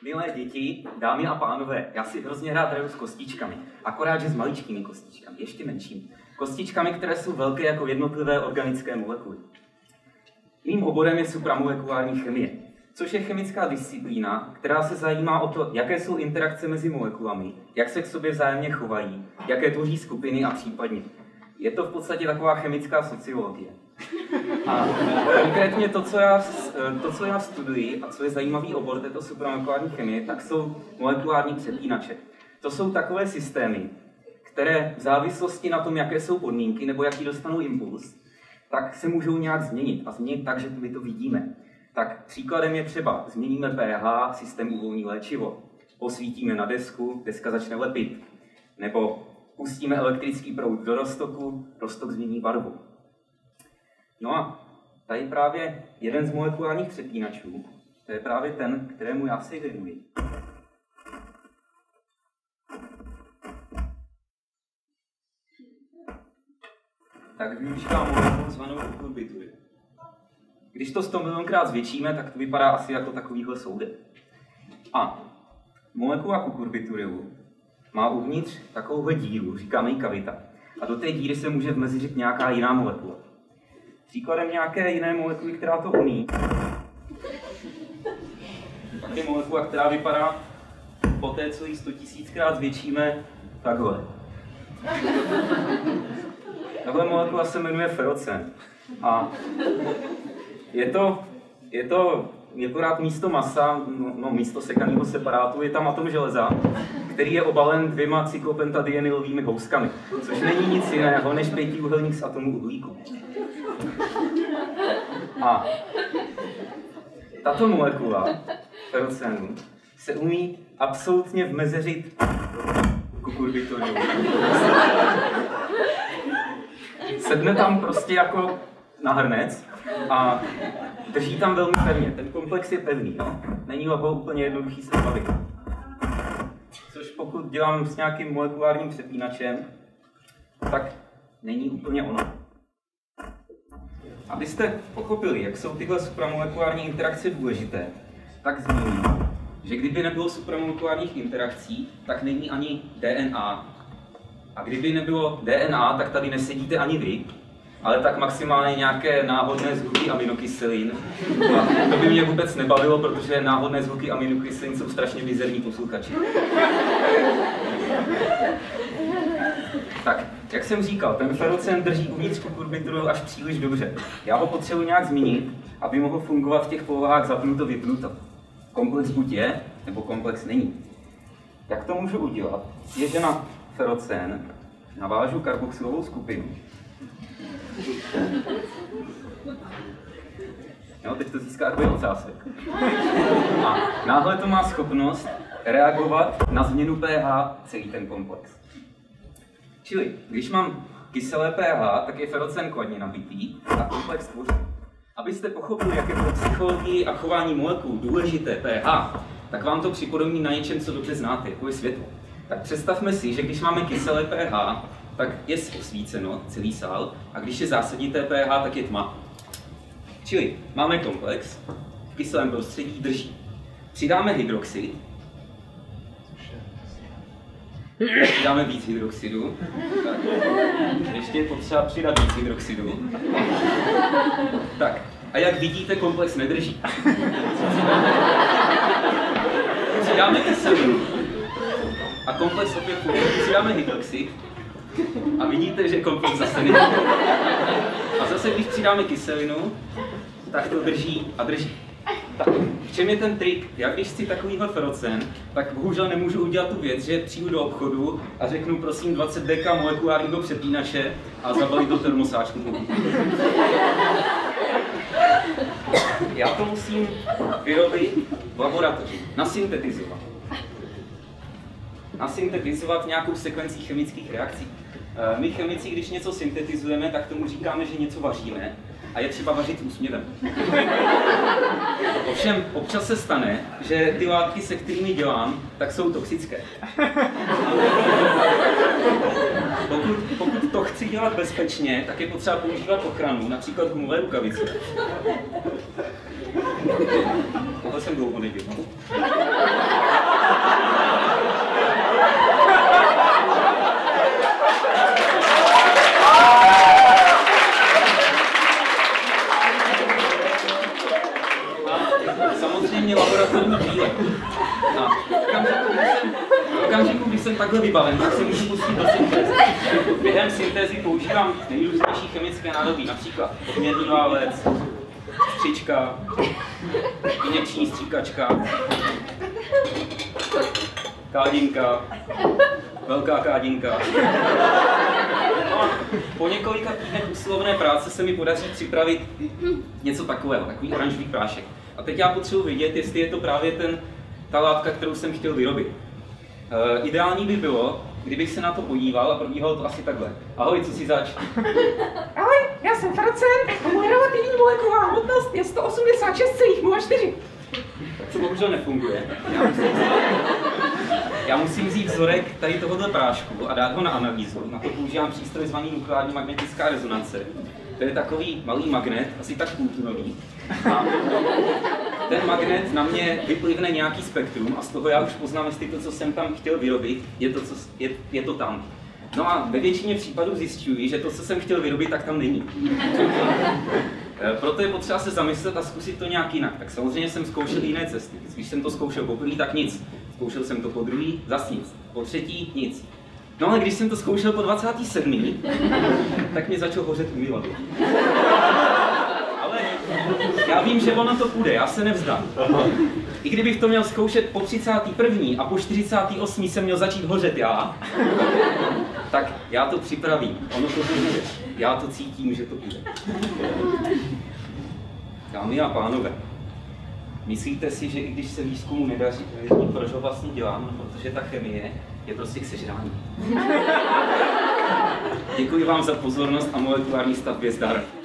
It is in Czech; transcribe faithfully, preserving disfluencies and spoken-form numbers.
Milé děti, dámy a pánové, já si hrozně rád hraju s kostičkami. Akorát, že s maličkými kostičkami, ještě menšími. Kostičkami, které jsou velké jako jednotlivé organické molekuly. Mým oborem je supramolekulární chemie, což je chemická disciplína, která se zajímá o to, jaké jsou interakce mezi molekulami, jak se k sobě vzájemně chovají, jaké tvoří skupiny a případně. Je to v podstatě taková chemická sociologie. A konkrétně to, co já, to, co já studuji a co je zajímavý obor této supramolekulární chemie, tak jsou molekulární přepínače. To jsou takové systémy, které v závislosti na tom, jaké jsou podmínky nebo jaký dostanou impuls, tak se můžou nějak změnit a změnit tak, že my to vidíme. Tak příkladem je třeba změníme pH, systém uvolní léčivo, posvítíme na desku, deska začne lepit, nebo pustíme elektrický proud do roztoku, roztok změní barvu. No a tady právě jeden z molekulárních přepínačů, to je právě ten, kterému já se věnuji. Tak využívám molekulu zvanou kukurbitury. Když to sto milionkrát zvětšíme, tak to vypadá asi jako takovýhle soudek. A molekula kukurbiturilu má uvnitř takovouhle díru, říkáme jí kavita. A do té díry se může vmeziřit nějaká jiná molekula. Příkladem nějaké jiné molekuly, která to umí, tak je molekula, která vypadá po té, co ji sto tisíckrát zvětšíme, takhle. Tahle molekula se jmenuje ferocen. A je to, je to akorát místo masa, no, no místo sekaného separátu, je tam atom železa, který je obalen dvěma cyklopentadienylovými houskami, což není nic jiného než pětiúhelník z atomu uhlíku. A tato molekula ferocenu se umí absolutně vmezeřit kukurbiturilu. Sedne tam prostě jako na hrnec a drží tam velmi pevně. Ten komplex je pevný, no? Není ho úplně jednoduchý se zbavit. Což pokud dělám s nějakým molekulárním přepínačem, tak není úplně ono. Abyste pochopili, jak jsou tyhle supramolekulární interakce důležité, tak zmíním, že kdyby nebylo supramolekulárních interakcí, tak není ani D N A. A kdyby nebylo D N A, tak tady nesedíte ani vy, ale tak maximálně nějaké náhodné zvuky aminokyselin. A to by mě vůbec nebavilo, protože náhodné zvuky aminokyselin jsou strašně mizerní posluchači. Tak, jak jsem říkal, ten ferocen drží uvnitř kukurbiturilu až příliš dobře. Já ho potřebuji nějak změnit, aby mohl fungovat v těch polohách zapnuto vypnuto. Komplex buď je, nebo komplex není. Jak to můžu udělat? Je, že na ferocen navážu karboxylovou skupinu. Jo, teď to získá takový ocásek. A náhle to má schopnost reagovat na změnu pH celý ten komplex. Čili, když mám kyselé pH, tak je ferocen kladně nabitý a komplex tvoří. Abyste pochopili, jak je pro psychologii a chování molekul důležité pH, tak vám to připodobní na něčem, co dobře znáte, jako je světlo. Tak představme si, že když máme kyselé pH, tak je osvíceno celý sál, a když je zásadité pH, tak je tma. Čili máme komplex, v kyselém prostředí drží. Přidáme hydroxid, přidáme víc hydroxidu, tak ještě je potřeba přidat víc hydroxidu. Tak, a jak vidíte, komplex nedrží. Přidáme kyselinu a komplex opět funguje. Přidáme hydroxid a vidíte, že komplex zase nedrží. A zase, když přidáme kyselinu, tak to drží a drží. Tak, v čem je ten trik? Já když chci takovýhle ferocen, tak bohužel nemůžu udělat tu věc, že přijdu do obchodu a řeknu prosím dvacet deka molekulárního přepínače a zabalit do termosáčku. Já to musím vyrobit v laboratoři, nasyntetizovat. Nasyntetizovat nějakou sekvencí chemických reakcí. My chemici, když něco syntetizujeme, tak tomu říkáme, že něco vaříme. A je třeba vařit úsměvem. Ovšem, občas se stane, že ty látky, se kterými dělám, tak jsou toxické. Pokud, pokud to chci dělat bezpečně, tak je potřeba používat ochranu, například gumové rukavice. Tohle jsem dlouho nedělal. takhle vybaven, tak si můžu pustit do syntézy. Během syntézy používám nejrůznější chemické nádobí, například podměrný válec, střička, injekční stříkačka, kádinka, velká kádinka. No a po několika týdnech usilovné práce se mi podaří připravit něco takového, takový oranžový prášek. A teď já potřebuji vidět, jestli je to právě ten, ta látka, kterou jsem chtěl vyrobit. E, ideální by bylo, kdybych se na to podíval a probíhalo to asi takhle. Ahoj, co si zač? Ahoj, já jsem Francen a moje relativní molekulová hmotnost je sto osmdesát šest celá nula čtyři. Tak to bohužel nefunguje. Já musím, já musím vzít vzorek tady tohohle prášku a dát ho na analýzu. Na to používám přístroj zvaný nukleární magnetická rezonance. To je takový malý magnet, asi tak půltunový. A ten magnet na mě vyplivne nějaký spektrum a z toho já už poznám, jestli to, co jsem tam chtěl vyrobit, je to, co, je, je to tam. No a ve většině případů zjišťuji, že to, co jsem chtěl vyrobit, tak tam není. Proto je potřeba se zamyslet a zkusit to nějak jinak. Tak samozřejmě jsem zkoušel jiné cesty. Když jsem to zkoušel poprvé, tak nic. Zkoušel jsem to po druhý, zas nic. Po třetí, nic. No ale když jsem to zkoušel po dvacáté sedmé tak mě začal hořet umyvadlo. Ale já vím, že ono to půjde, já se nevzdám. I kdybych to měl zkoušet po třicáté první a po čtyřicáté osmé jsem měl začít hořet já, tak já to připravím. Ono to bude. Já to cítím, že to bude. Dámy a pánové, myslíte si, že i když se výzkumu nedaří, proč ho vlastně dělám? No, protože ta chemie je prostě k sežrání. Děkuji vám za pozornost a molekulární stavbě zdar.